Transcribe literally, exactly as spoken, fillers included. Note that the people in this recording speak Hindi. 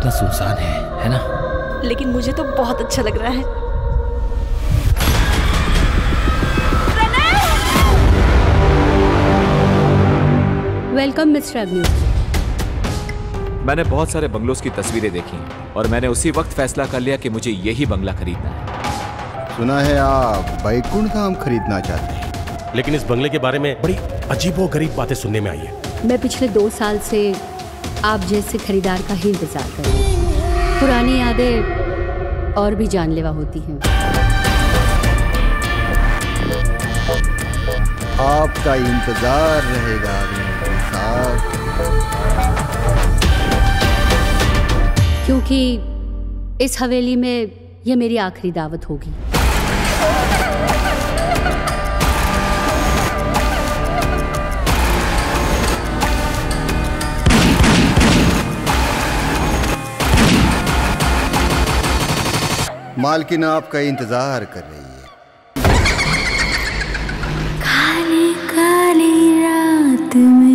कितना सुनसान है, है ना? लेकिन मुझे तो बहुत अच्छा लग रहा है। वेलकम मिस्टर अग्नि। मैंने बहुत सारे बंगलोज की तस्वीरें देखी और मैंने उसी वक्त फैसला कर लिया कि मुझे यही बंगला खरीदना है। सुना है आप बैकुंठ धाम खरीदना चाहते हैं, लेकिन इस बंगले के बारे में बड़ी अजीबोगरीब बातें सुनने में आई है। मैं पिछले दो साल से आप जैसे खरीदार का ही इंतजार कर रही हूँ। पुरानी यादें और भी जानलेवा होती हैं। आपका इंतजार रहेगा अग्नि साहब, क्योंकि इस हवेली में यह मेरी आखिरी दावत होगी। मालकिन आपका इंतजार कर रही है। काली काली रात में